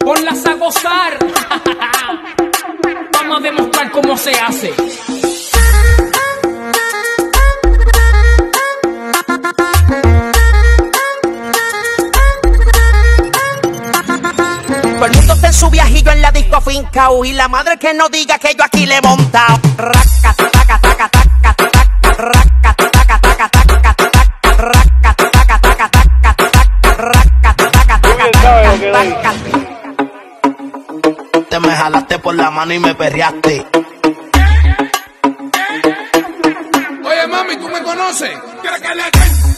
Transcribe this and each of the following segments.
ponlas a gozar. Vamos a demostrar cómo se hace. Todo el mundo está en su viajillo en la disco fincao, y la madre que no diga que yo aquí le he montado. Te me jalaste por la mano y me perreaste. Oye, mami, ¿tú me conoces? ¿Quieres que le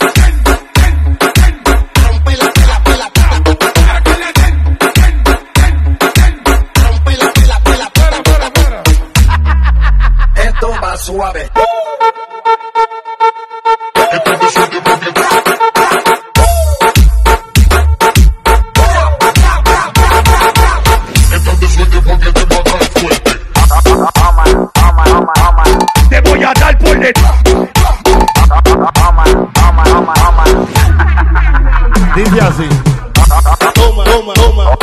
Esto va suave. Te voy a dar por detrás. Dice así. Toma, toma, toma.